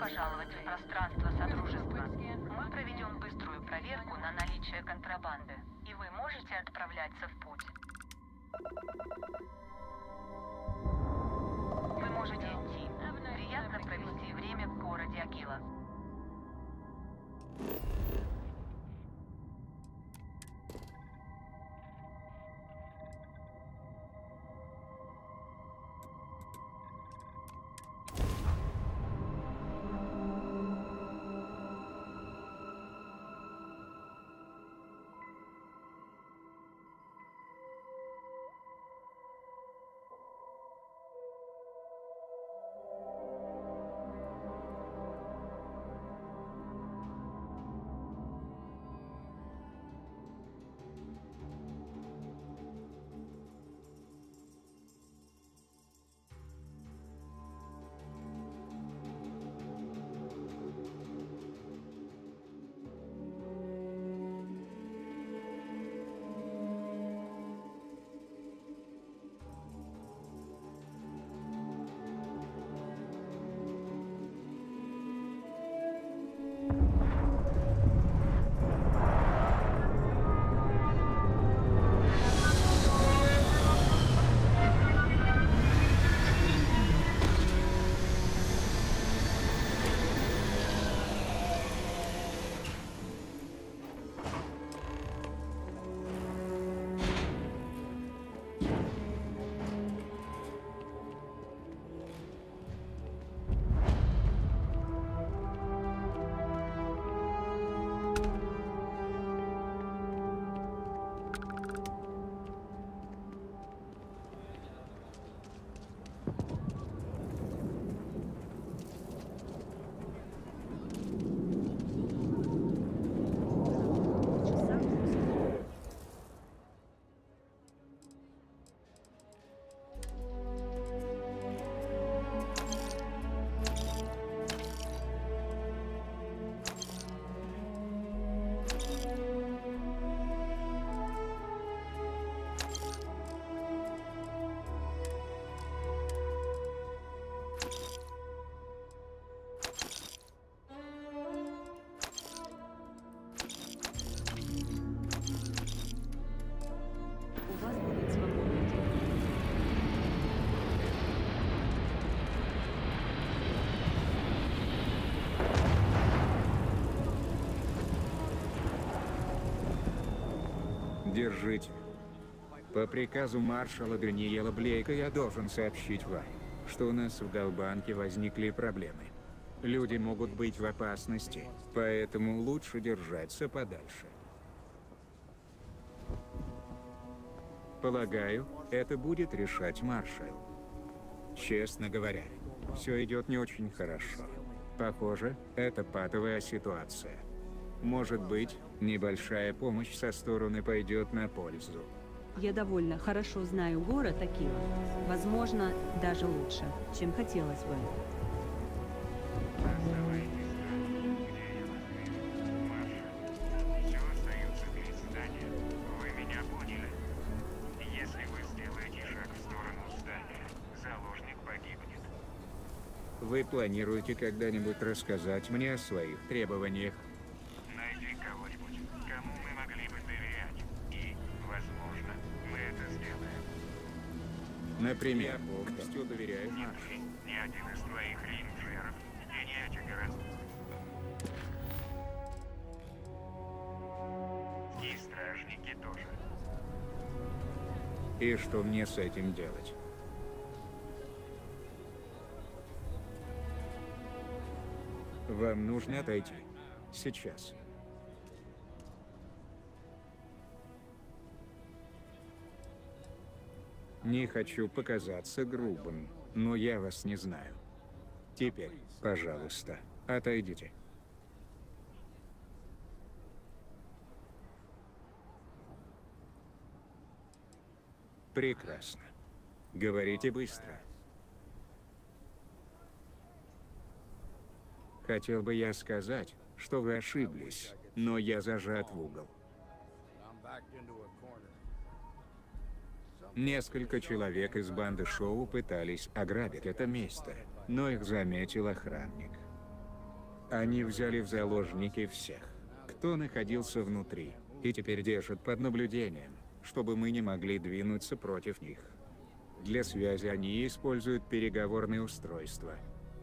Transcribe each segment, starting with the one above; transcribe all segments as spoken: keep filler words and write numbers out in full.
пожаловать в пространство Содружества. Мы проведем быструю проверку на наличие контрабанды, и вы можете отправляться в путь. Вы можете идти. Приятно провести время в городе Акила. Держите. По приказу маршала Даниэла Блейка я должен сообщить вам, что у нас в Галбанке возникли проблемы. Люди могут быть в опасности, поэтому лучше держаться подальше. Полагаю, это будет решать маршал. Честно говоря, все идет не очень хорошо. Похоже, это патовая ситуация. Может быть, небольшая помощь со стороны пойдет на пользу. Я довольно хорошо знаю город Акила. Возможно, даже лучше, чем хотелось бы. Все остается перед зданием. Вы меня поняли? Если вы сделаете шаг в сторону здания, заложник погибнет. Вы планируете когда-нибудь рассказать мне о своих требованиях? Найди кого-нибудь, кому мы могли бы доверять. И, возможно, мы это сделаем. Например, я полностью доверяю Ни маршалу. ты, ни один из твоих рейнджеров, и ни этих городов. И стражники тоже. И что мне с этим делать? Вам нужно отойти. Сейчас. Не хочу показаться грубым, но я вас не знаю. Теперь, пожалуйста, отойдите. Прекрасно. Говорите быстро. Хотел бы я сказать, что вы ошиблись, но я зажат в угол. Несколько человек из банды Шоу пытались ограбить это место, но их заметил охранник. Они взяли в заложники всех, кто находился внутри, и теперь держат под наблюдением, чтобы мы не могли двинуться против них. Для связи они используют переговорные устройства.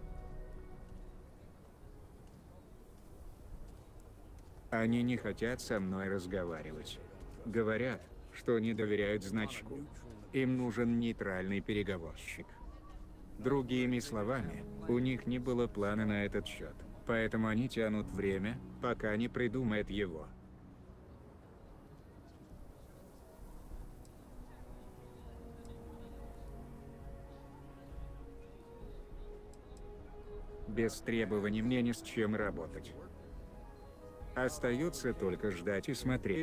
Они не хотят со мной разговаривать. Говорят, что не доверяют значку. Им нужен нейтральный переговорщик. Другими словами, у них не было плана на этот счет, поэтому они тянут время, пока не придумают его. Без требований мне ни с чем работать. Остается только ждать и смотреть.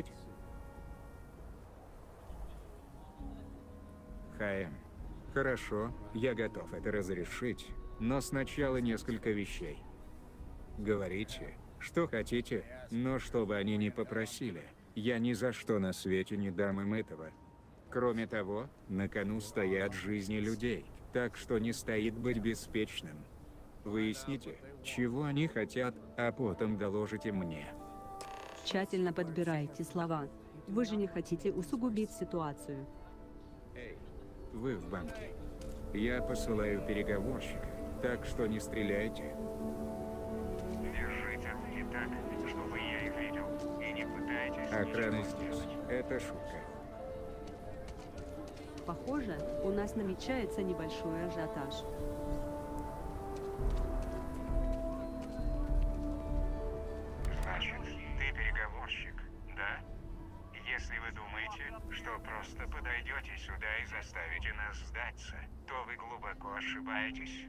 ХМ. Хорошо, я готов это разрешить, но сначала несколько вещей. Говорите, что хотите, но чтобы они не попросили, я ни за что на свете не дам им этого. Кроме того, на кону стоят жизни людей, так что не стоит быть беспечным. Выясните, чего они хотят, а потом доложите мне. Тщательно подбирайте слова. Вы же не хотите усугубить ситуацию. Эй, вы в банке. Я посылаю переговорщика, так что не стреляйте. Держите не так, чтобы я их видел, и не пытайтесь... Охрана ничего здесь. сделать. Это шутка. Похоже, у нас намечается небольшой ажиотаж. Значит, ты переговорщик, да? Если вы думаете, что просто подойдете сюда и заставите нас сдаться, то вы глубоко ошибаетесь.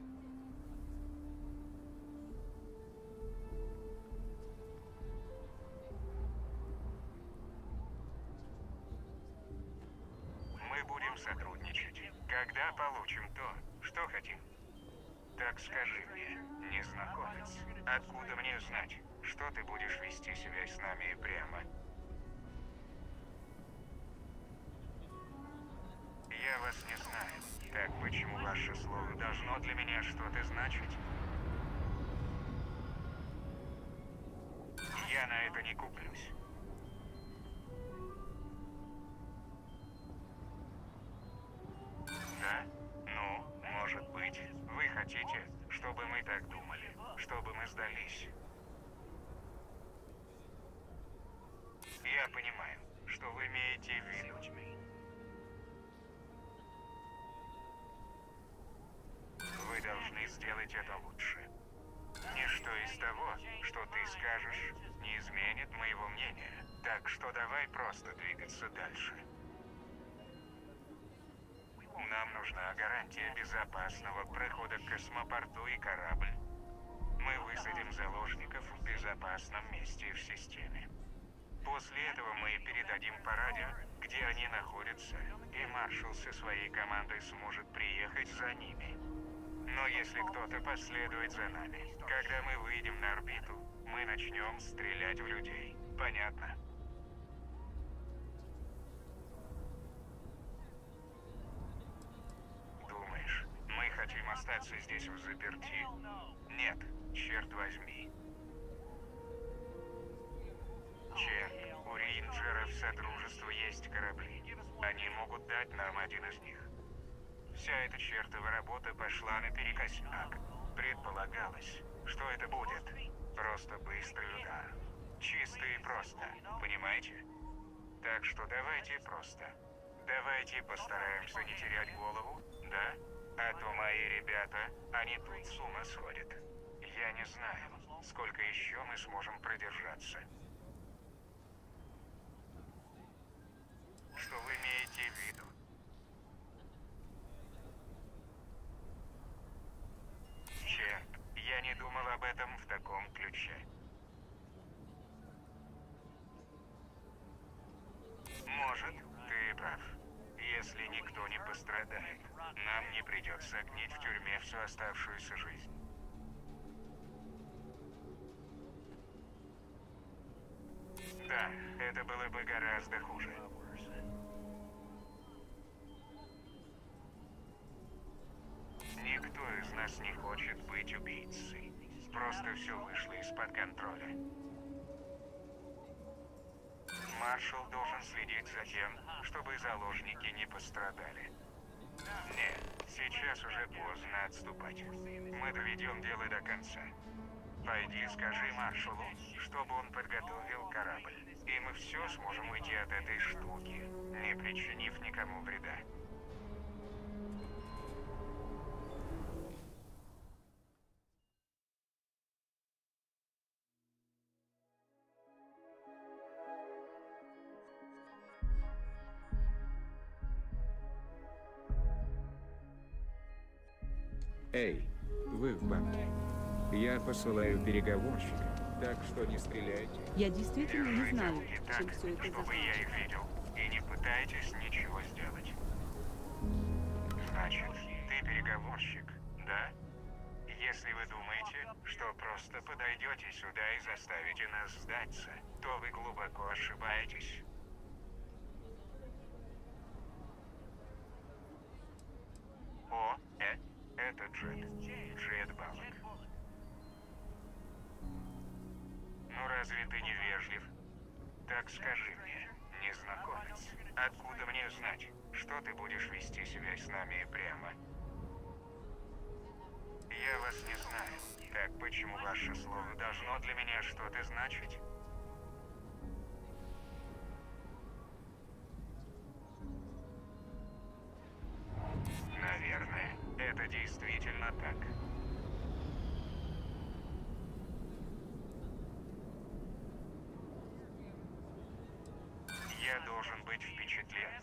Мы будем сотрудничать, когда получим то, что хотим. Так скажи мне, незнакомец, откуда мне знать, что ты будешь вести себя с нами прямо? Я вас не знаю. Так почему ваше слово должно для меня что-то значить? Я на это не куплюсь. Да? Ну, может быть, вы хотите, чтобы мы так думали, чтобы мы сдались. Я понимаю, что вы имеете в виду. Вы должны сделать это лучше. Ничто из того, что ты скажешь, не изменит моего мнения. Так что давай просто двигаться дальше. Нам нужна гарантия безопасного прохода к космопорту и корабль. Мы высадим заложников в безопасном месте в системе. После этого мы передадим по радио, где они находятся, и маршал со своей командой сможет приехать за ними. Но если кто-то последует за нами, когда мы выйдем на орбиту, мы начнем стрелять в людей. Понятно? Думаешь, мы хотим остаться здесь в заперти? Нет, черт возьми. Черт, у рейнджеров Содружества есть корабли. Они могут дать нам один из них. Вся эта чертова работа пошла наперекосяк. Предполагалось, что это будет просто быстрый удар. Чисто и просто, понимаете? Так что давайте просто. Давайте постараемся не терять голову, да? А то мои ребята, они тут с ума сходят. Я не знаю, сколько еще мы сможем продержаться. Что вы имеете в виду? Черт, я не думал об этом в таком ключе. Может, ты прав. Если никто не пострадает, нам не придется гнить в тюрьме всю оставшуюся жизнь. Да, это было бы гораздо хуже. Никто из нас не хочет быть убийцей. Просто все вышло из-под контроля. Маршал должен следить за тем, чтобы заложники не пострадали. Нет, сейчас уже поздно отступать. Мы доведем дело до конца. Пойди скажи маршалу, чтобы он подготовил корабль. И мы все сможем уйти от этой штуки, не причинив никому вреда. Эй, вы в банке. Я посылаю переговорщика, так что не стреляйте. Я действительно не Держите знаю, руки чем так, все это чтобы я их закончится. видел. И не пытайтесь ничего сделать. Значит, ты переговорщик, да? Если вы думаете, что просто подойдете сюда и заставите нас сдаться, то вы глубоко ошибаетесь. О, э, это Джет. Джет Баллок. Ну разве ты не вежлив? Так скажи мне, незнакомец, откуда мне знать, что ты будешь вести себя с нами прямо? Я вас не знаю. Так почему ваше слово должно для меня что-то значить? Наверное, это действительно так. Я должен быть впечатлен.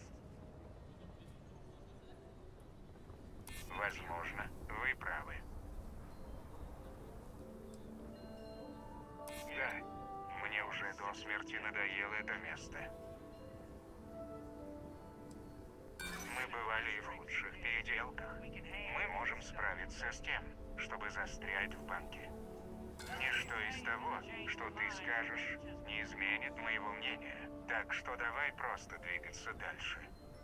Возможно, вы правы. Да, мне уже до смерти надоело это место. Мы бывали и в лучших переделках. Мы можем справиться с тем, чтобы застрять в банке. Ничто из того, что ты скажешь, не изменит моего мнения. Так что давай просто двигаться дальше.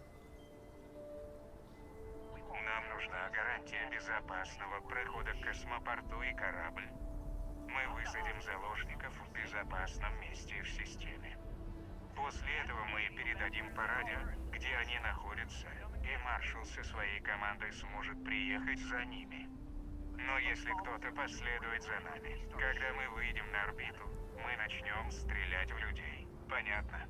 Нам нужна гарантия безопасного прохода к космопорту и корабль. Мы высадим заложников в безопасном месте в системе. После этого мы передадим по радио, где они находятся, и маршал со своей командой сможет приехать за ними. Но если кто-то последует за нами, когда мы выйдем на орбиту, мы начнем стрелять в людей. Понятно?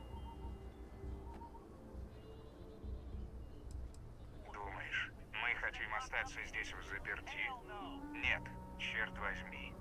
Думаешь, мы хотим остаться здесь в заперти? Нет, черт возьми.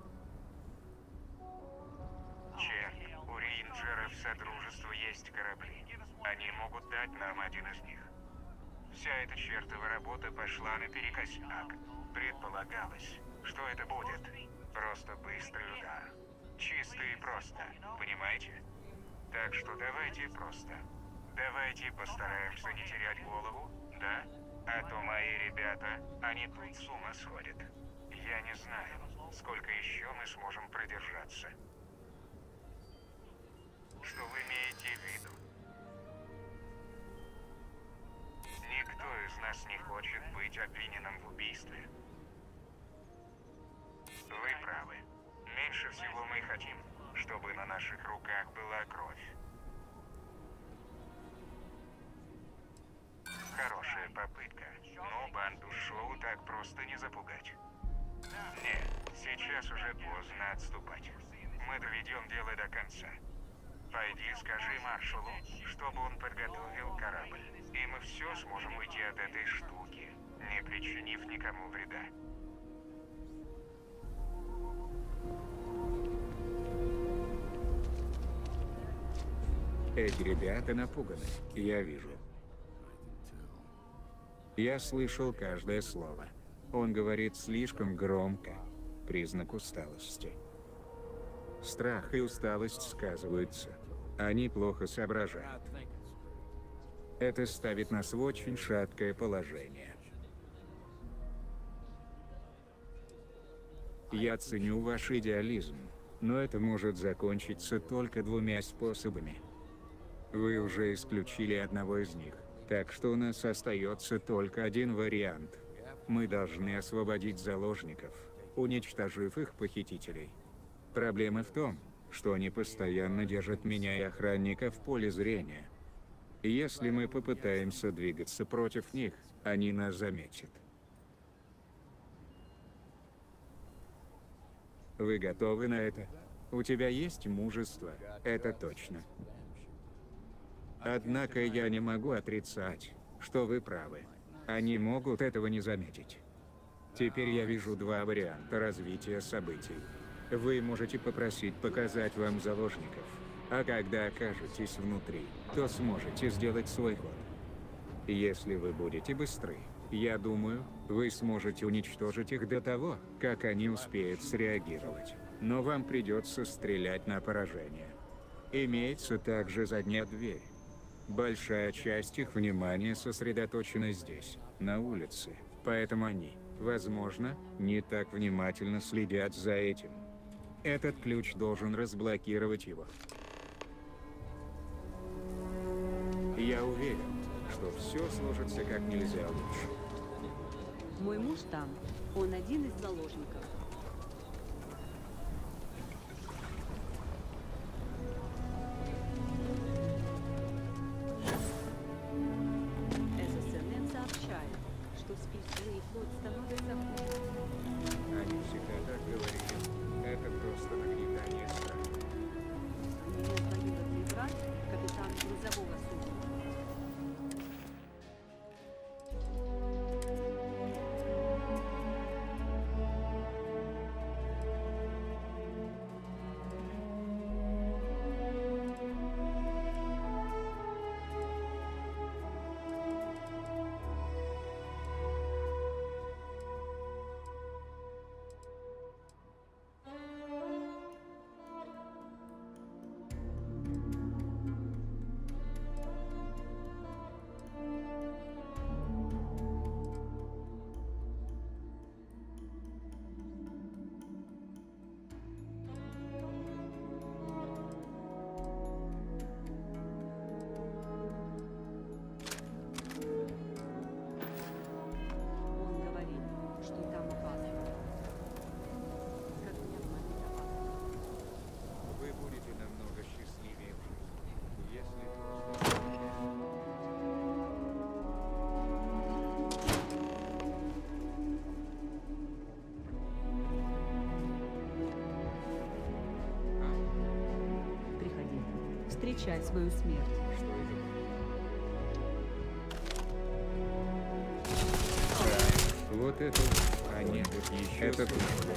Черт, у рейнджеров Содружества есть корабли. Они могут дать нам один из них. Вся эта чертова работа пошла наперекосяк. Предполагалось, что это будет просто быстрый удар. Чисто и просто, понимаете? Так что давайте просто. Давайте постараемся не терять голову, да? А то мои ребята, они тут с ума сходят. Я не знаю, сколько еще мы сможем продержаться. Что вы имеете в виду? Никто из нас не хочет быть обвиненным в убийстве. Вы правы. Меньше всего мы хотим, чтобы на наших руках была кровь. Хорошая попытка, но банду Шоу так просто не запугать. Нет, сейчас уже поздно отступать. Мы доведем дело до конца. Пойди скажи маршалу, чтобы он подготовил корабль, и мы все сможем уйти от этой штуки, не причинив никому вреда. Эти ребята напуганы, я вижу. Я слышал каждое слово. Он говорит слишком громко. Признак усталости. Страх и усталость сказываются. Они плохо соображают. Это ставит нас в очень шаткое положение. Я ценю ваш идеализм, но это может закончиться только двумя способами. Вы уже исключили одного из них, так что у нас остается только один вариант. Мы должны освободить заложников уничтожив их похитителей. Проблема в том, что они постоянно держат меня и охранника в поле зрения. Если мы попытаемся двигаться против них, они нас заметят. Вы готовы на это? У тебя есть мужество, это точно. Однако я не могу отрицать, что вы правы. Они могут этого не заметить. Теперь я вижу два варианта развития событий. Вы можете попросить показать вам заложников, а когда окажетесь внутри, то сможете сделать свой ход. Если вы будете быстры, я думаю, вы сможете уничтожить их до того, как они успеют среагировать. Но вам придется стрелять на поражение. Имеется также задняя дверь. Большая часть их внимания сосредоточена здесь, на улице, поэтому они, возможно, не так внимательно следят за этим. Этот ключ должен разблокировать его. Я уверен, что все сложится как нельзя лучше. Мой муж там. Он один из заложников. ССНН сообщает, что списанный флот становится хуже. Они всегда так говорили. Это просто нагнетание страха. Меня двоюродный брат, капитан грузового судна. Он говорит, что там опасно. Как мне обмануть опасно? Вы будете намного счастливее в жизни, если просто... Приходи. Встречай свою смерть. Что это? Вот это... А нет, еще это прошлое.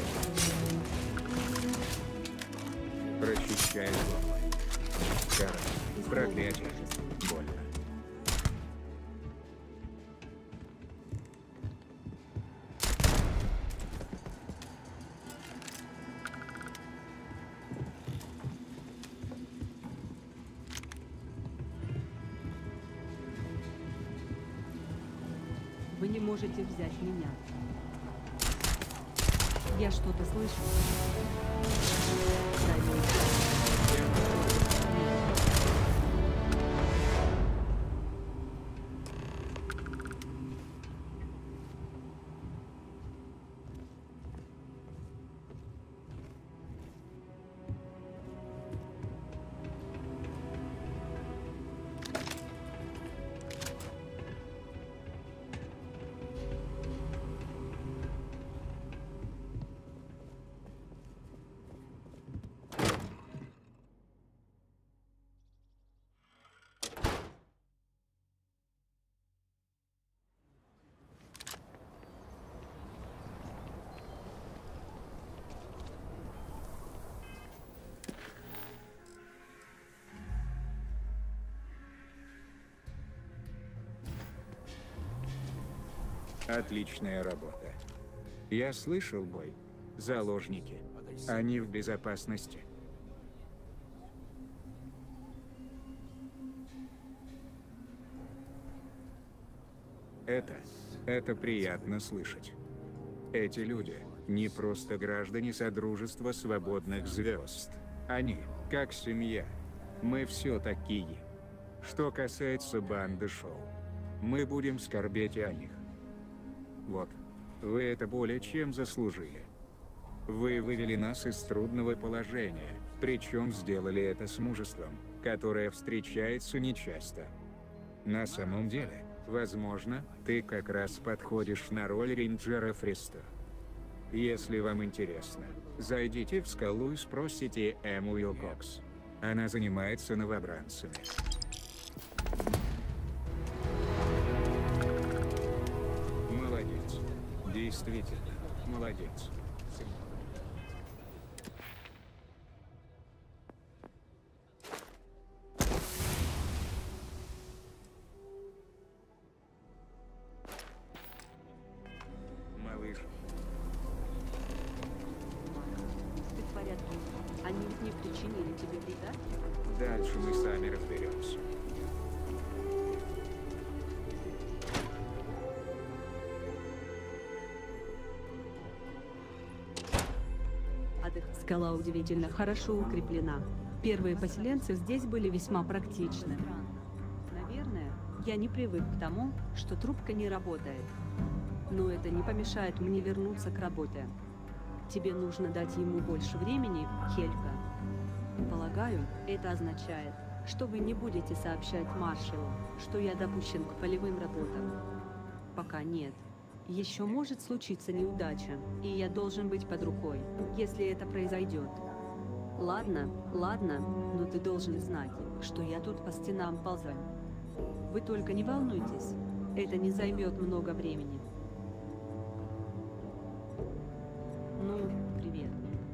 Прочищай голову. Кара. Проклятие. Больно. Вы не можете взять меня. Я что-то слышу. Дай мне. Отличная работа. Я слышал бой. Заложники. Они в безопасности. Это... это приятно слышать. Эти люди не просто граждане Содружества Свободных Звезд. Они, как семья. Мы все такие. Что касается банды Шоу, мы будем скорбеть о них. Вот, вы это более чем заслужили. Вы вывели нас из трудного положения, причем сделали это с мужеством, которое встречается нечасто. На самом деле, возможно, ты как раз подходишь на роль рейнджера Фриста. Если вам интересно, зайдите в скалу и спросите Эму Уилкокс. Она занимается новобранцами. Молодец. Действительно, молодец. Малыш, Ты в порядке? Они ведь не причинили тебе вреда? дальше мы сами разберемся. Скала удивительно хорошо укреплена. Первые поселенцы здесь были весьма практичны. Наверное, я не привык к тому, что трубка не работает. Но это не помешает мне вернуться к работе. Тебе нужно дать ему больше времени, Хельга. Полагаю, это означает, что вы не будете сообщать маршалу, что я допущен к полевым работам. Пока нет. Еще может случиться неудача, и я должен быть под рукой, если это произойдет. Ладно, ладно, но ты должен знать, что я тут по стенам ползаю. Вы только не волнуйтесь, это не займет много времени. Ну, привет.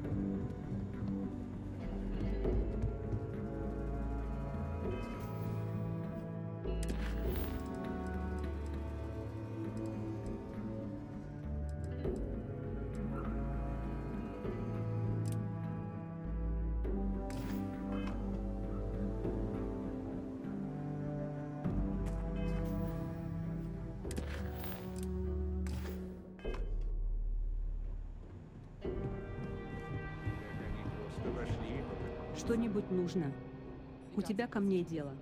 Они просто вошли. Что-нибудь нужно. У тебя ко мне дело.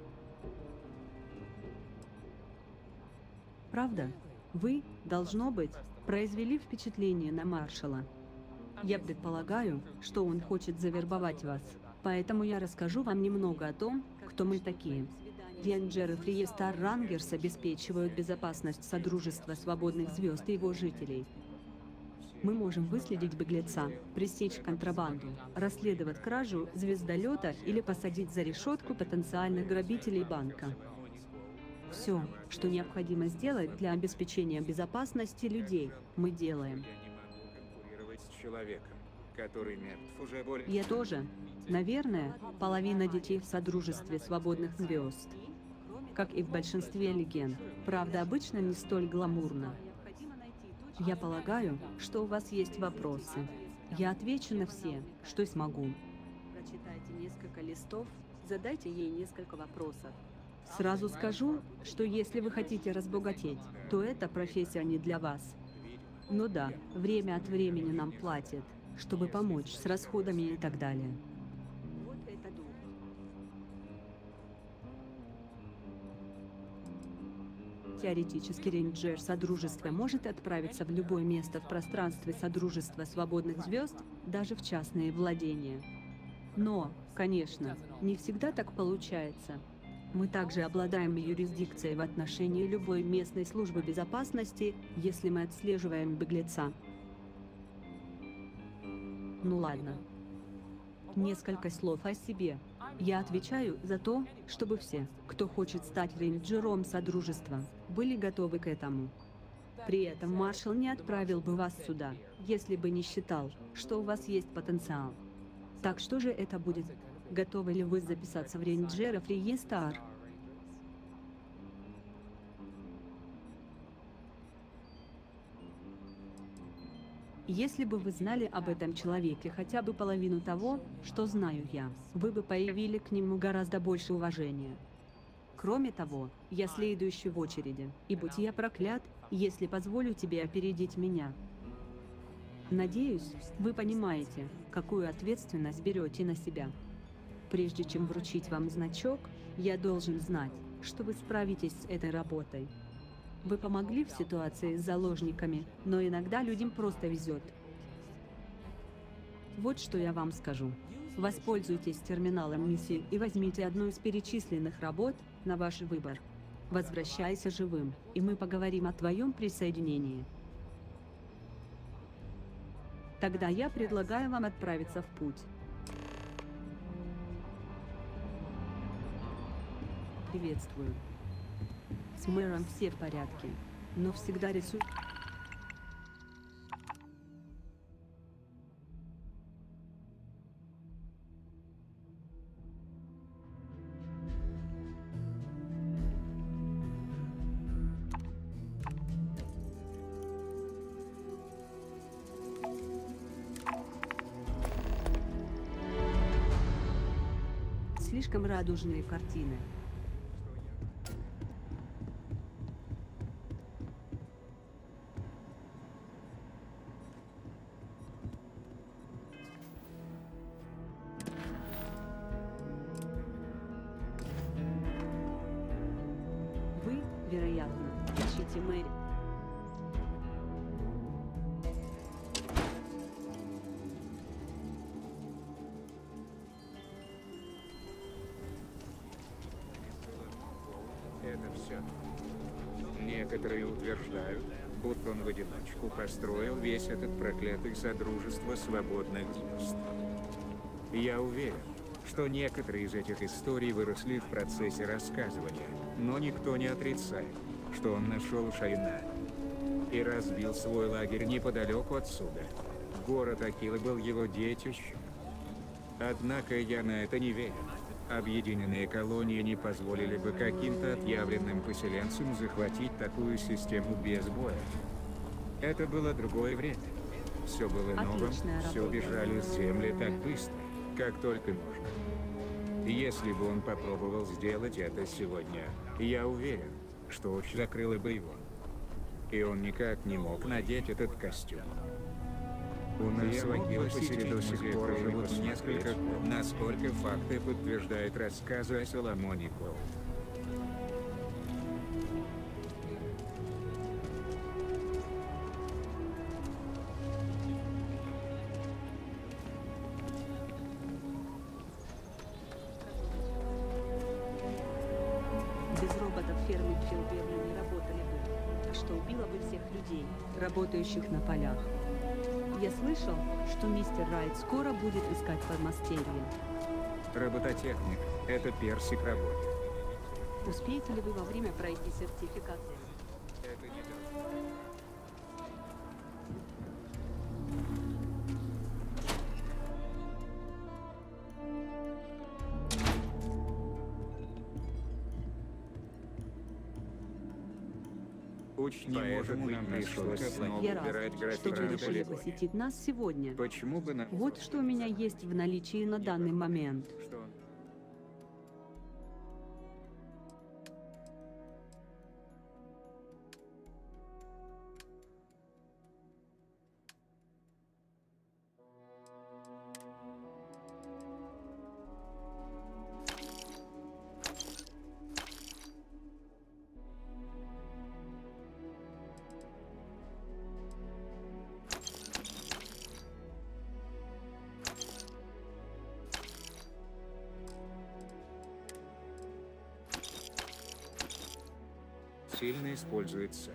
Правда? Вы, должно быть, произвели впечатление на маршала. Я предполагаю, что он хочет завербовать вас. Поэтому я расскажу вам немного о том, кто мы такие. Рейнджеры Фриестар Рангерс обеспечивают безопасность Содружества Свободных Звезд и его жителей. Мы можем выследить беглеца, пресечь контрабанду, расследовать кражу звездолета или посадить за решетку потенциальных грабителей банка. Все, что необходимо сделать для обеспечения безопасности людей, мы делаем. Я не могу конкурировать с человеком, который мертв уже более... Я тоже. Наверное, половина детей в Содружестве Свободных Звезд. Как и в большинстве легенд. Правда, обычно не столь гламурно. Я полагаю, что у вас есть вопросы. Я отвечу на все, что смогу. Прочитайте несколько листов, задайте ей несколько вопросов. Сразу скажу, что если вы хотите разбогатеть, то эта профессия не для вас. Ну да, время от времени нам платят, чтобы помочь с расходами и так далее. Вот это дух. Теоретически рейнджер Содружества может отправиться в любое место в пространстве Содружества Свободных Звезд, даже в частные владения. Но, конечно, не всегда так получается. Мы также обладаем юрисдикцией в отношении любой местной службы безопасности, если мы отслеживаем беглеца. Ну ладно. Несколько слов о себе. Я отвечаю за то, чтобы все, кто хочет стать рейнджером Содружества, были готовы к этому. При этом маршал не отправил бы вас сюда, если бы не считал, что у вас есть потенциал. Так что же это будет? Готовы ли вы записаться в рейнджеров Фриестар? Если бы вы знали об этом человеке хотя бы половину того, что знаю я, вы бы проявили к нему гораздо больше уважения. Кроме того, я следующий в очереди, и будь я проклят, если позволю тебе опередить меня. Надеюсь, вы понимаете, какую ответственность берете на себя. Прежде чем вручить вам значок, я должен знать, что вы справитесь с этой работой. Вы помогли в ситуации с заложниками, но иногда людям просто везет. Вот что я вам скажу. Воспользуйтесь терминалом миссии и возьмите одну из перечисленных работ на ваш выбор. Возвращайся живым, и мы поговорим о твоем присоединении. Тогда я предлагаю вам отправиться в путь. Приветствую. С мэром все в порядке, но всегда рисуй... Слишком радужные картины. Вы, вероятно, ищете Мэри. Это все. Некоторые утверждают, будто он в одиночку построил весь этот проклятый Содружество Свободных Звезд. Я уверен, что некоторые из этих историй выросли в процессе рассказывания, но никто не отрицает, что он нашел Шайна и разбил свой лагерь неподалеку отсюда. Город Акила был его детищем. Однако я на это не верю. Объединенные колонии не позволили бы каким-то отъявленным поселенцам захватить такую систему без боя. Это было другое время. Все было новым, Отличная все работа. бежали с земли так быстро, как только можно. Если бы он попробовал сделать это сегодня, я уверен, что очень закрыло бы его. И он никак не мог надеть этот костюм. У нас в Акилосе до сих пор живут несколько, насколько факты подтверждают рассказы о Соломоне Коу. Без роботов фермы Филберна не работали бы, что убило бы всех людей, работающих на полях. Я слышал, что мистер Райт скоро будет искать подмастерье. Робототехник – это персик работы. Успеете ли вы во время пройти сертификацию? Это не так. Учни, может быть, нам пришлось снова Я убирать рад, что граффити вы на решили полигоне. посетить нас сегодня. Почему бы нам... Вот что у меня есть в наличии на данный момент. Что? Сильно используется.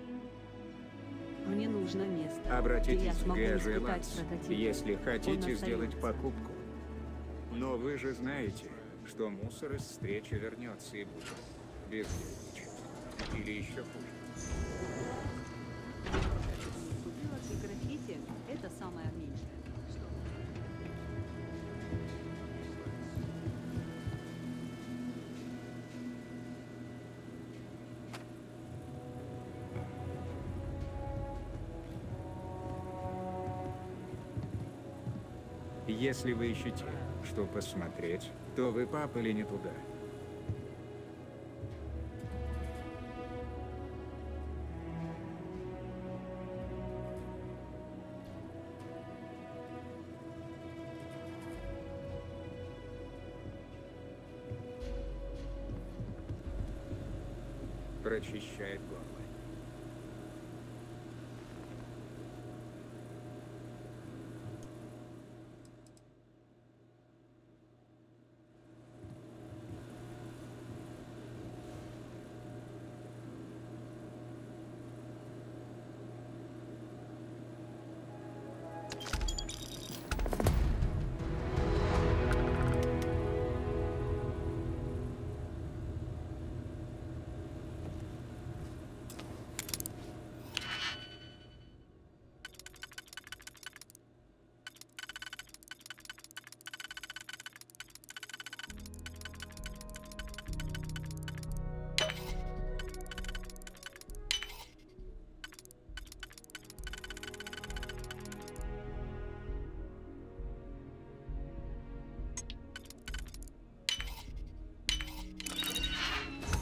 Мне нужно место, где я Обратитесь в смогу Гэжи испытать Ланс, прототип. если Он хотите сделать остается. покупку. Но вы же знаете, что мусор из встречи вернется и будет бездельничать. Или еще хуже. Убивать и граффити – это самое меньшее. Что? Если вы ищете, что посмотреть, то вы попали не туда. Прочищает горло.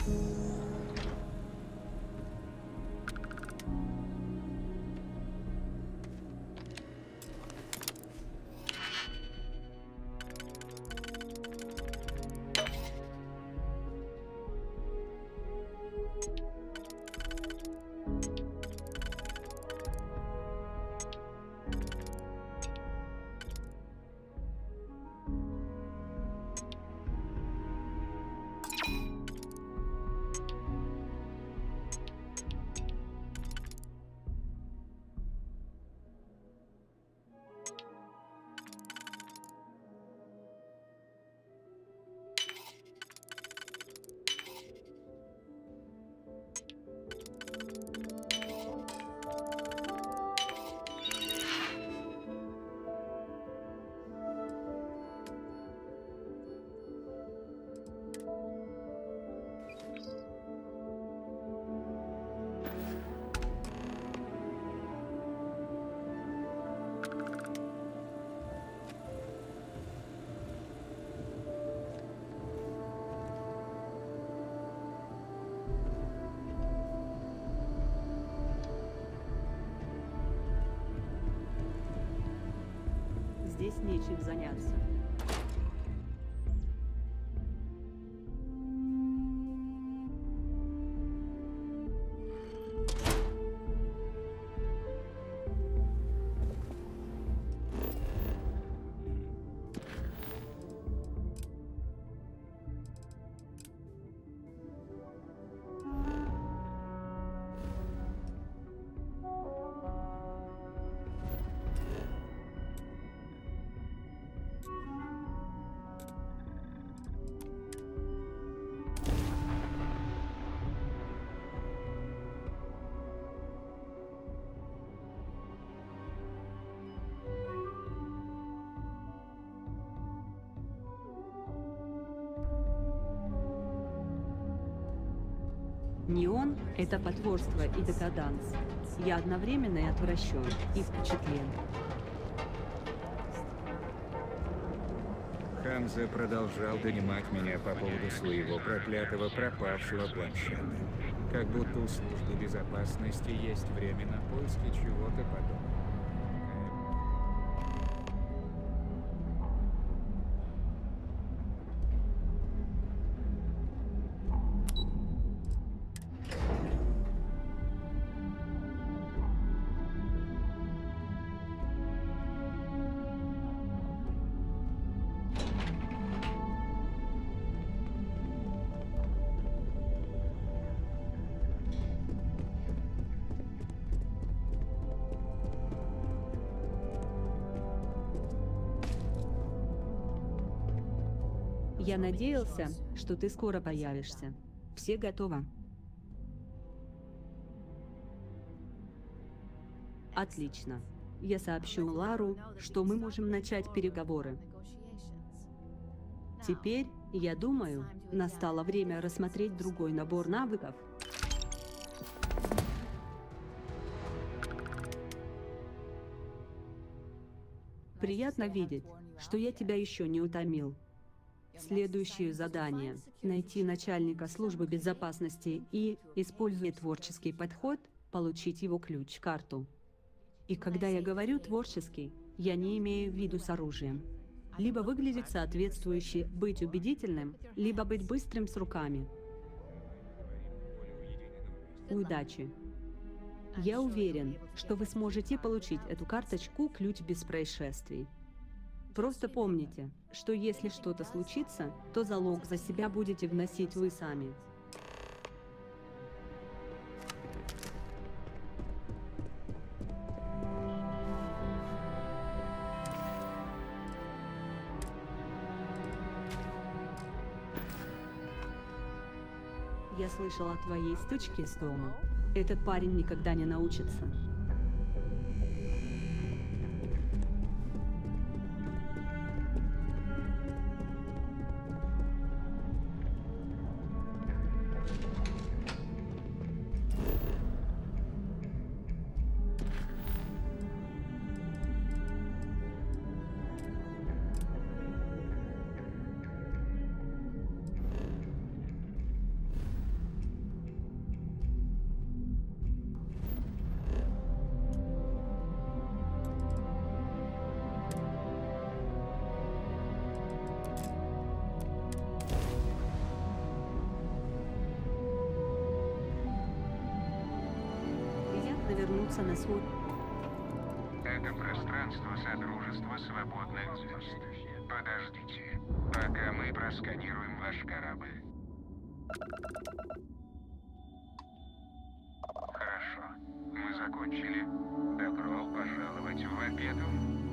Здесь нечем заняться. Неон — это потворство и декаданс. Я одновременно и отвращен, и впечатлен. Хамза продолжал донимать меня по поводу своего проклятого пропавшего планшета. Как будто у службы безопасности есть время на поиски чего-то подобного. Я надеялся, что ты скоро появишься. Все готовы? Отлично. Я сообщу Лару, что мы можем начать переговоры. Теперь, я думаю, настало время рассмотреть другой набор навыков. Приятно видеть, что я тебя еще не утомил. Следующее задание — найти начальника службы безопасности и, используя творческий подход, получить его ключ-карту. И когда я говорю «творческий», я не имею в виду с оружием. Либо выглядеть соответствующе, быть убедительным, либо быть быстрым с руками. Удачи! Я уверен, что вы сможете получить эту карточку «Ключ без происшествий». Просто помните, что если что-то случится, то залог за себя будете вносить вы сами. Я слышал о твоей стычке с Томом. Этот парень никогда не научится. вернуться на свой... Это пространство Содружества Свободных Звезд. Подождите, пока мы просканируем ваш корабль. Хорошо, мы закончили. Добро пожаловать в Обеду.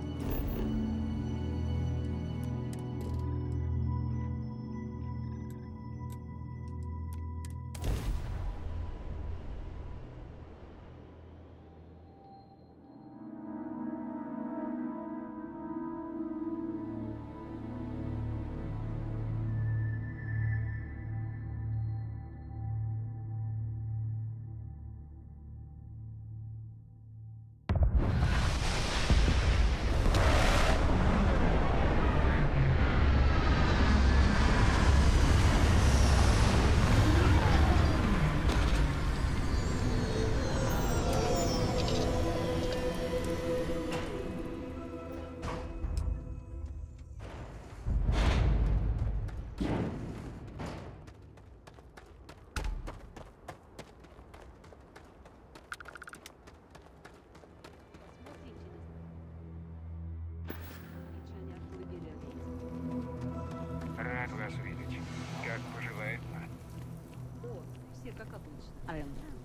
Рад вас видеть. Как поживает Мат? О, все как обычно. АМ.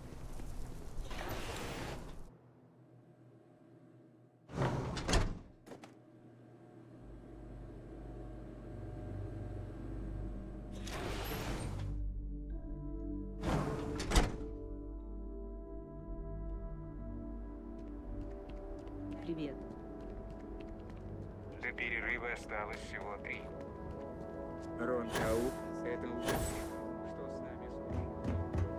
Привет. До перерыва осталось всего три. Рон Каук, это уже что с нами случилось?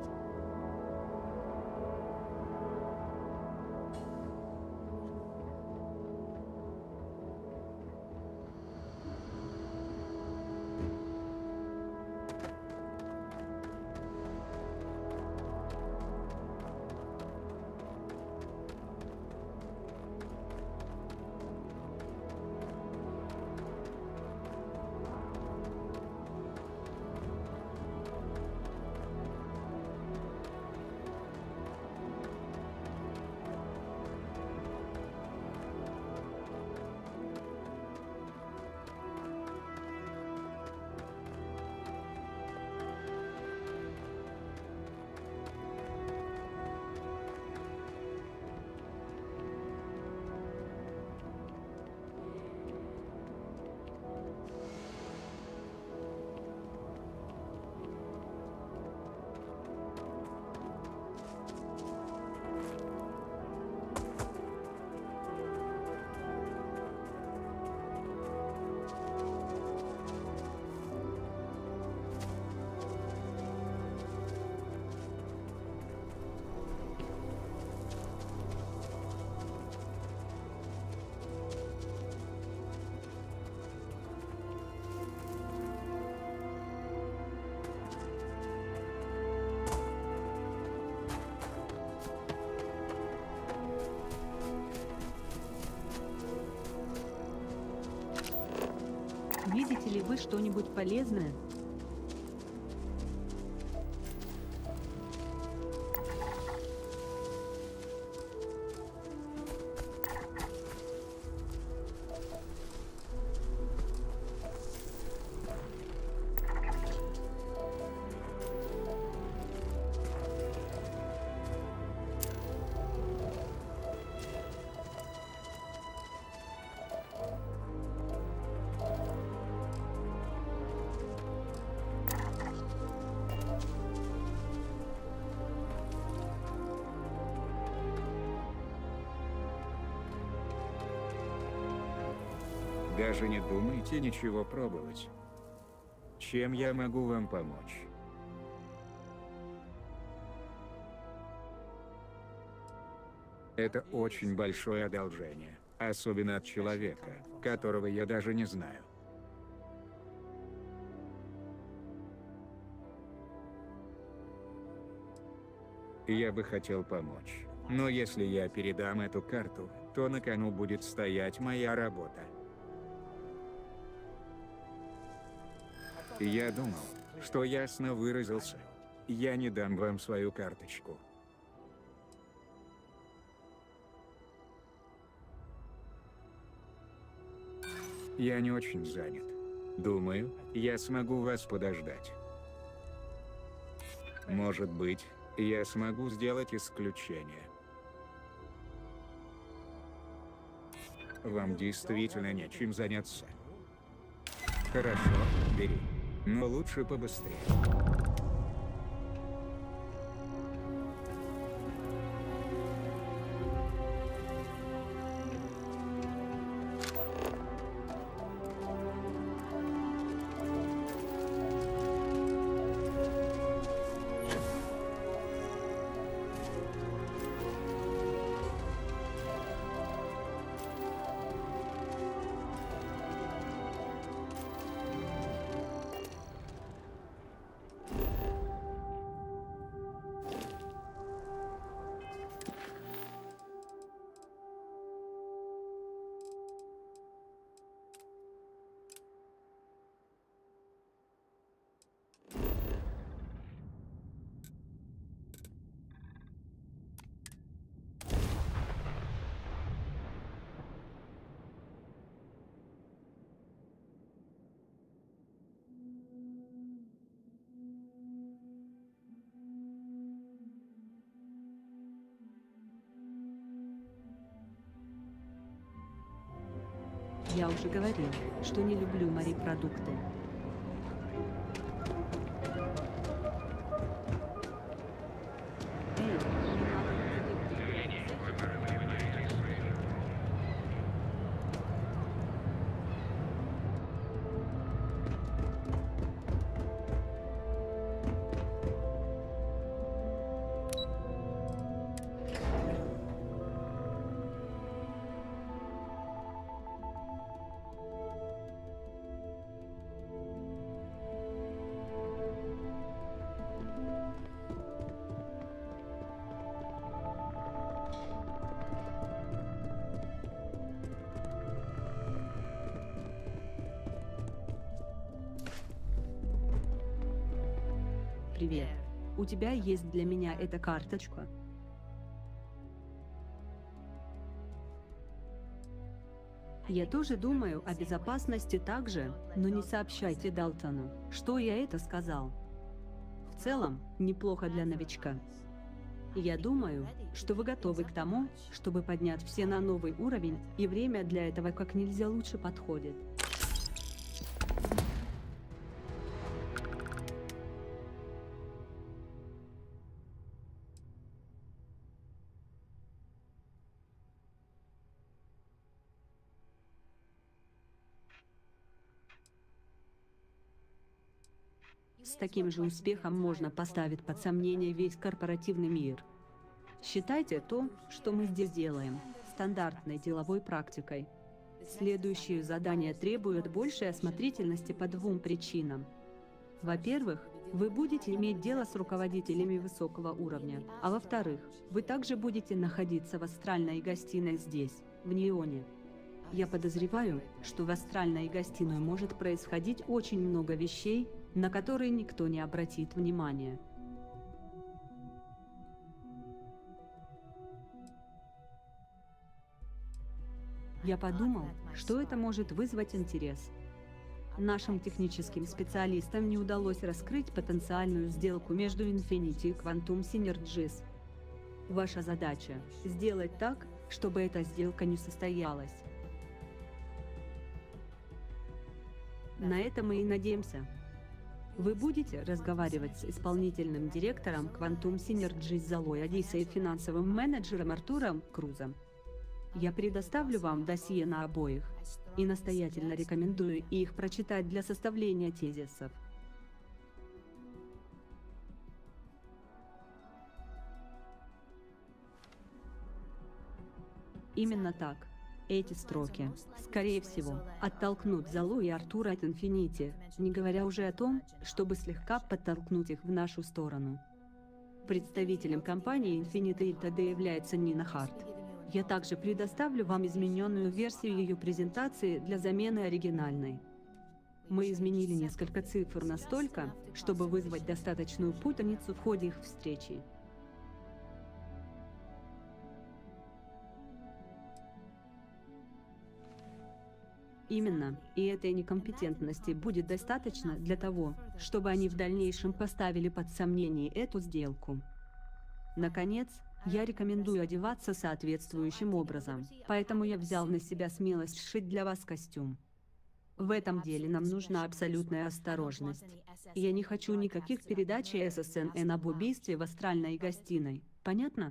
Видите ли вы что-нибудь полезное? Даже не думайте ничего пробовать. Чем я могу вам помочь? Это очень большое одолжение, особенно от человека, которого я даже не знаю. Я бы хотел помочь, но если я передам эту карту, то на кону будет стоять моя работа. Я думал, что ясно выразился. Я не дам вам свою карточку. Я не очень занят. Думаю, я смогу вас подождать. Может быть, я смогу сделать исключение. Вам действительно нечем заняться. Хорошо, бери. Но лучше побыстрее. Я уже говорил, что не люблю морепродукты. Эй, привет. У тебя есть для меня эта карточка? Я тоже думаю о безопасности также, но не сообщайте Далтону, что я это сказал. В целом, неплохо для новичка. Я думаю, что вы готовы к тому, чтобы поднять все на новый уровень, и время для этого как нельзя лучше подходит. С таким же успехом можно поставить под сомнение весь корпоративный мир. Считайте то, что мы здесь делаем, стандартной деловой практикой. Следующее задание требует большей осмотрительности по двум причинам. Во-первых, вы будете иметь дело с руководителями высокого уровня, а во-вторых, вы также будете находиться в астральной гостиной здесь, в Неоне. Я подозреваю, что в астральной гостиной может происходить очень много вещей, на которые никто не обратит внимания. Я подумал, что это может вызвать интерес. Нашим техническим специалистам не удалось раскрыть потенциальную сделку между Infinity и Quantum Synergies. Ваша задача – сделать так, чтобы эта сделка не состоялась. На это мы и надеемся. Вы будете разговаривать с исполнительным директором Quantum Synergies Золой Одиссей и финансовым менеджером Артуром Крузом. Я предоставлю вам досье на обоих и настоятельно рекомендую их прочитать для составления тезисов. Именно так. Эти строки, скорее всего, оттолкнут Золу и Артура от Infinity, не говоря уже о том, чтобы слегка подтолкнуть их в нашу сторону. Представителем компании Infinity ТД является Нина Харт. Я также предоставлю вам измененную версию ее презентации для замены оригинальной. Мы изменили несколько цифр настолько, чтобы вызвать достаточную путаницу в ходе их встречи. Именно, и этой некомпетентности будет достаточно для того, чтобы они в дальнейшем поставили под сомнение эту сделку. Наконец, я рекомендую одеваться соответствующим образом, поэтому я взял на себя смелость сшить для вас костюм. В этом деле нам нужна абсолютная осторожность. Я не хочу никаких передач эс эс эн эн об убийстве в астральной гостиной. Понятно?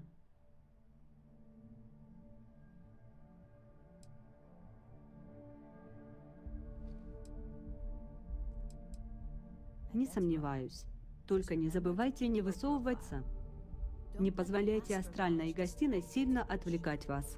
Не сомневаюсь. Только не забывайте не высовываться. Не позволяйте астральной гостиной сильно отвлекать вас.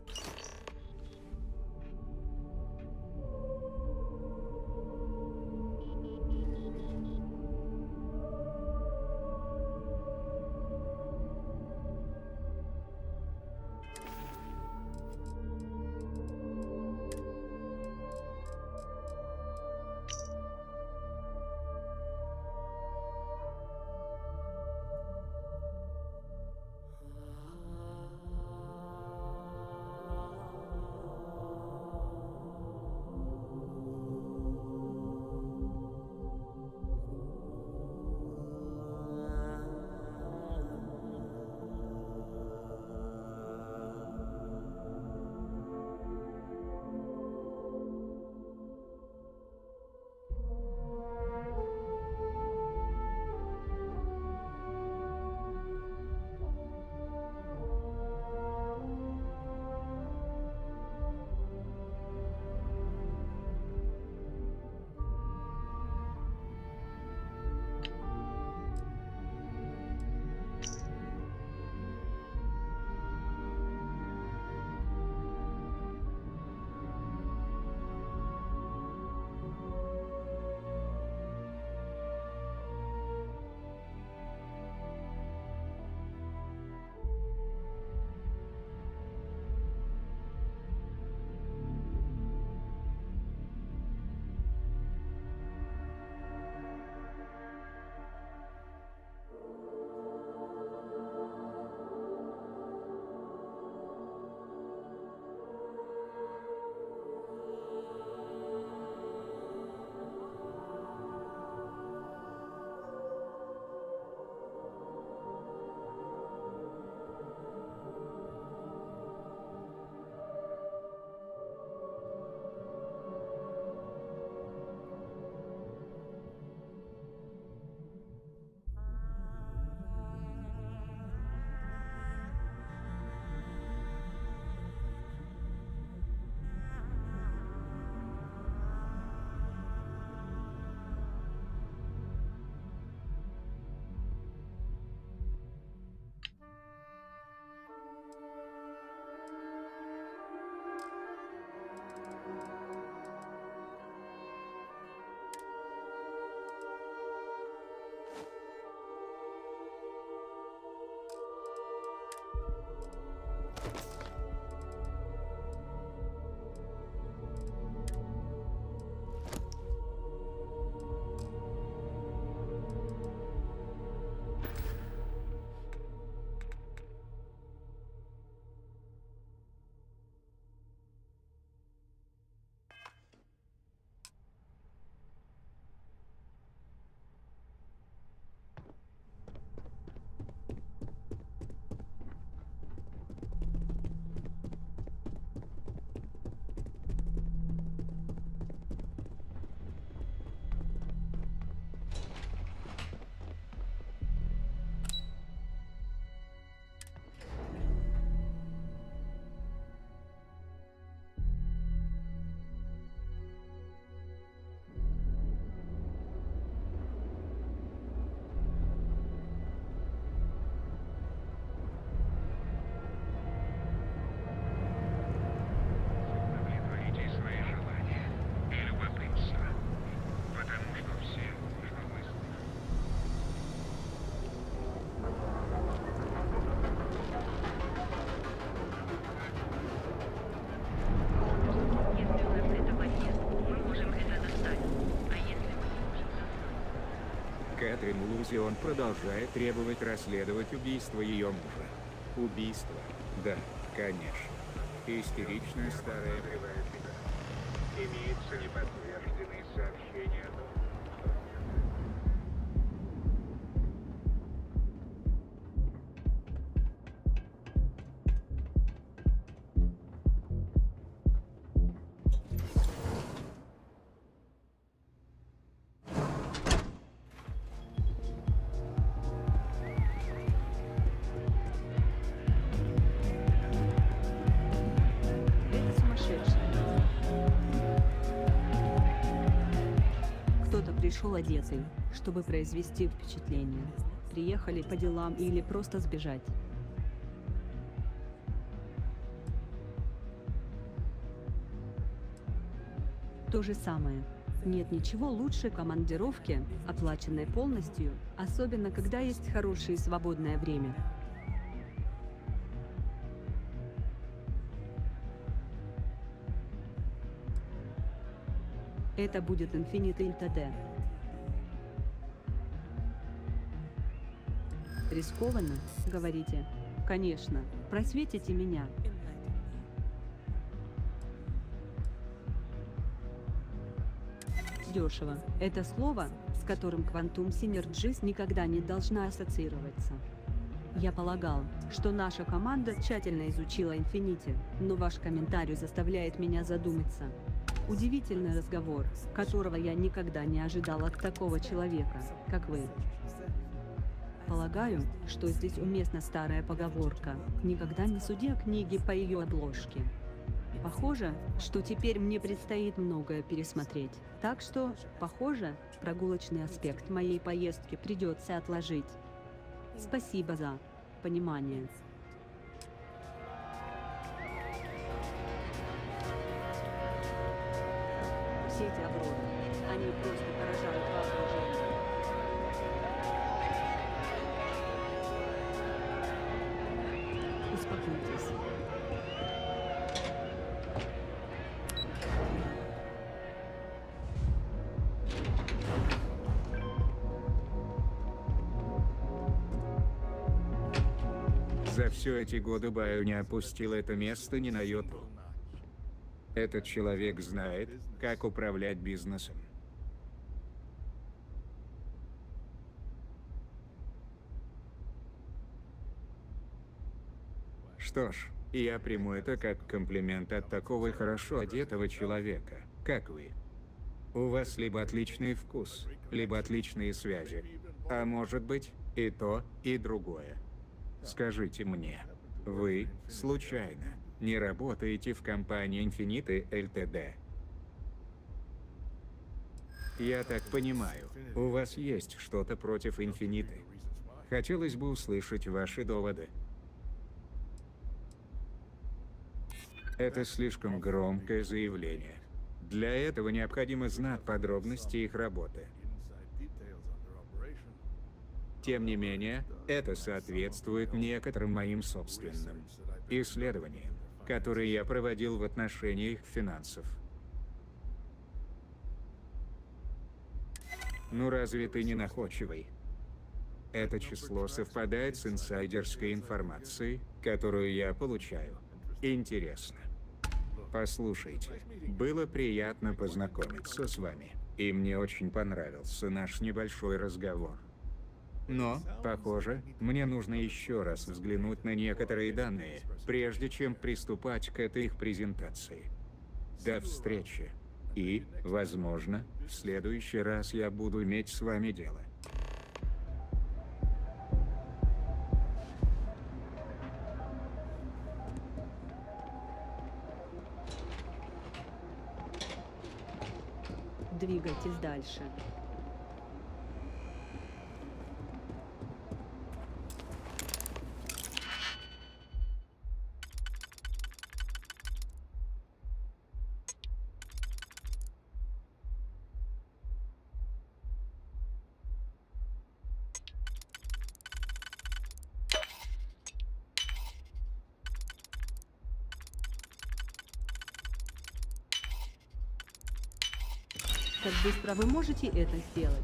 Кэтрин Лузион продолжает требовать расследовать убийство ее мужа. Убийство? Да, конечно. Истеричная старая приватная. Имеются неподтвержденные сообщения о том, Это сумасшедший. Кто-то пришел одетый, чтобы произвести впечатление. Приехали по делам или просто сбежать. То же самое. Нет ничего лучше командировки, оплаченной полностью, особенно когда есть хорошее свободное время. Это будет Infinite эл ти ди. Рискованно, говорите? Конечно. Просветите меня. Дешево. Это слово, с которым Quantum Synergies никогда не должна ассоциироваться. Я полагал, что наша команда тщательно изучила Infinity, но ваш комментарий заставляет меня задуматься. Удивительный разговор, которого я никогда не ожидал от такого человека, как вы. Полагаю, что здесь уместна старая поговорка «Никогда не суди о книге по ее обложке». Похоже, что теперь мне предстоит многое пересмотреть. Так что, похоже, прогулочный аспект моей поездки придется отложить. Спасибо за понимание. Все эти обороты, они просто поражают воображение. Успокойтесь. За все эти годы Байо не опустил это место ни на йоту. Этот человек знает, как управлять бизнесом. Что ж, я приму это как комплимент от такого хорошо одетого человека, как вы. У вас либо отличный вкус, либо отличные связи, а может быть и то, и другое. Скажите мне, вы, случайно, не работаете в компании Infinity эл ти ди? Я так понимаю, у вас есть что-то против Infinity. Хотелось бы услышать ваши доводы. Это слишком громкое заявление. Для этого необходимо знать подробности их работы. Тем не менее, это соответствует некоторым моим собственным исследованиям, которые я проводил в отношении их финансов. Ну разве ты не находчивый? Это число совпадает с инсайдерской информацией, которую я получаю. Интересно. Послушайте, было приятно познакомиться с вами, и мне очень понравился наш небольшой разговор. Но, похоже, мне нужно еще раз взглянуть на некоторые данные, прежде чем приступать к этой их презентации. До встречи. И, возможно, в следующий раз я буду иметь с вами дело. Двигайтесь дальше. Как быстро вы можете это сделать?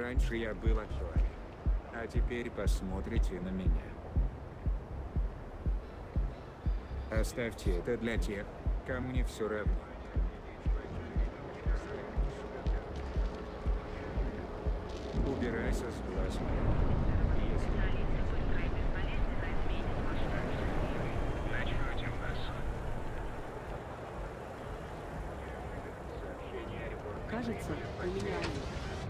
Раньше я был актуален, а теперь посмотрите на меня. Оставьте это для тех, кому не все равно. Убирайся с глаз моих. Ночуете у нас. Кажется, у меня они.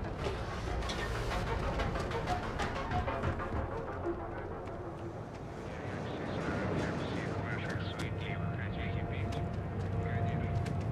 Всех ваших суетливых хотите пить? Конечно.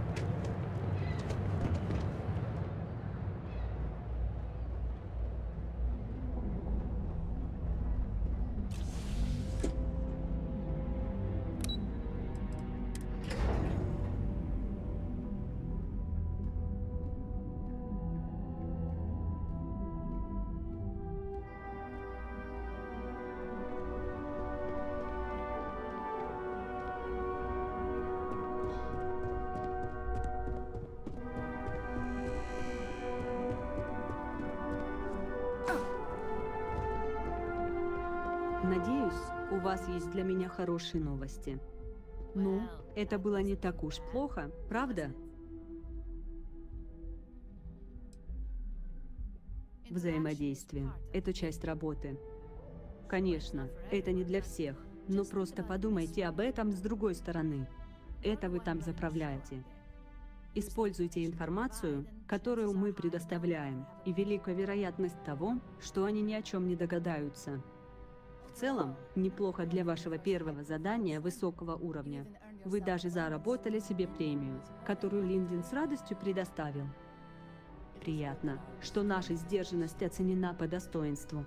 Надеюсь, у вас есть для меня хорошие новости. Ну, это было не так уж плохо, правда? Взаимодействие – это часть работы. Конечно, это не для всех, но просто подумайте об этом с другой стороны. Это вы там заправляете. Используйте информацию, которую мы предоставляем, и великая вероятность того, что они ни о чем не догадаются. В целом, неплохо для вашего первого задания высокого уровня. Вы даже заработали себе премию, которую Линдин с радостью предоставил. Приятно, что наша сдержанность оценена по достоинству.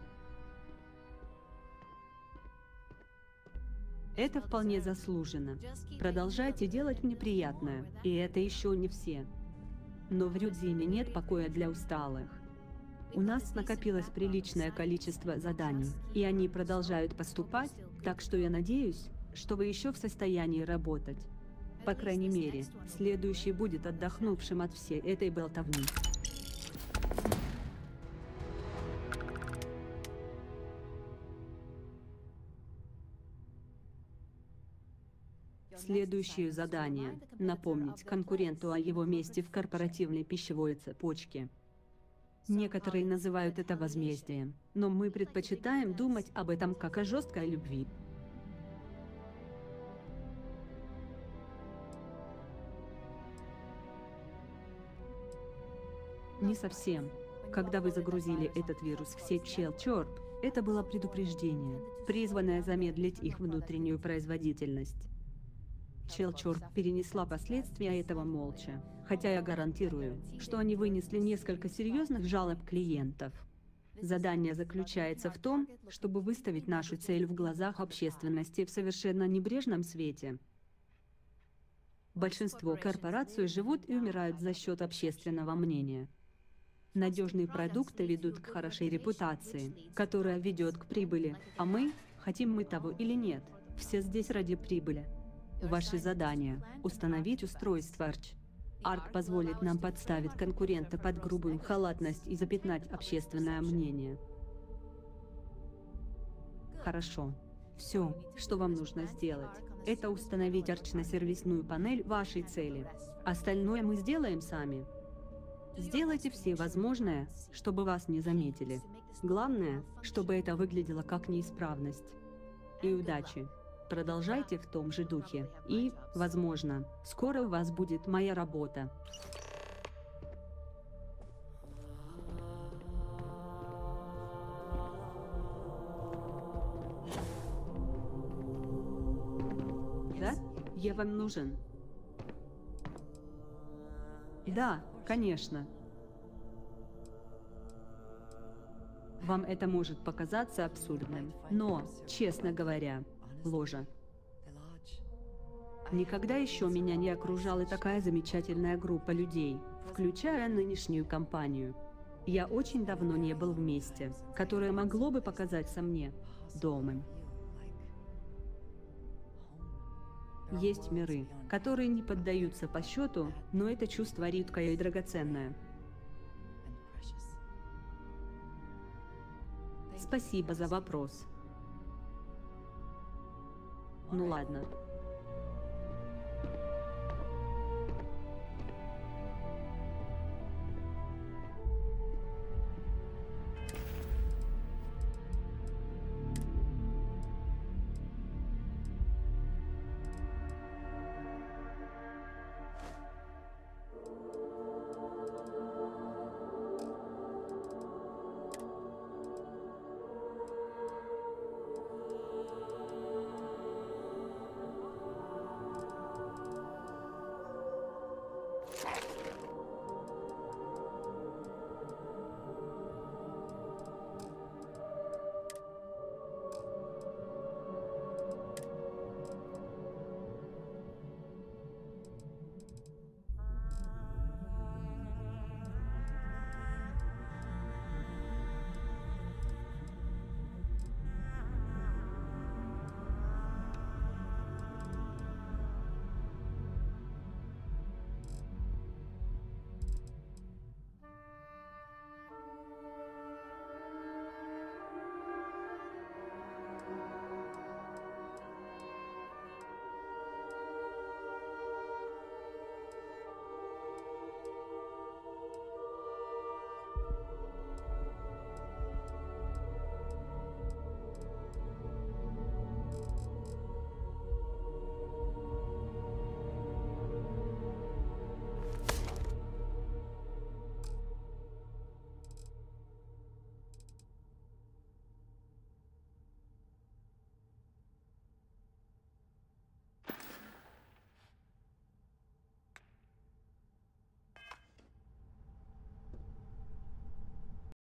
Это вполне заслуженно. Продолжайте делать мне приятное, и это еще не все. Но в Рюдзине нет покоя для усталых. У нас накопилось приличное количество заданий, и они продолжают поступать, так что я надеюсь, что вы еще в состоянии работать. По крайней мере, следующий будет отдохнувшим от всей этой болтовни. Следующее задание – напомнить конкуренту о его месте в корпоративной пищевой цепочке. Некоторые называют это возмездием, но мы предпочитаем думать об этом как о жесткой любви. Не совсем. Когда вы загрузили этот вирус в сеть Shellcorp, это было предупреждение, призванное замедлить их внутреннюю производительность. Shellcorp перенесла последствия этого молча, хотя я гарантирую, что они вынесли несколько серьезных жалоб клиентов. Задание заключается в том, чтобы выставить нашу цель в глазах общественности в совершенно небрежном свете. Большинство корпораций живут и умирают за счет общественного мнения. Надежные продукты ведут к хорошей репутации, которая ведет к прибыли, а мы, хотим мы того или нет, все здесь ради прибыли. Ваше задание – установить устройство Арч. Арк позволит нам подставить конкурента под грубую халатность и запятнать общественное мнение. Хорошо. Все, что вам нужно сделать, это установить Арч на сервисную панель вашей цели. Остальное мы сделаем сами. Сделайте все возможное, чтобы вас не заметили. Главное, чтобы это выглядело как неисправность. И удачи! Продолжайте в том же духе, и, возможно, скоро у вас будет моя работа. Да? Я вам нужен? Да, конечно. Вам это может показаться абсурдным, но, честно говоря, ложа. Никогда еще меня не окружала такая замечательная группа людей, включая нынешнюю компанию. Я очень давно не был в месте, которое могло бы показаться мне домом. Есть миры, которые не поддаются по счету, но это чувство редкое и драгоценное. Спасибо за вопрос. Ну ладно.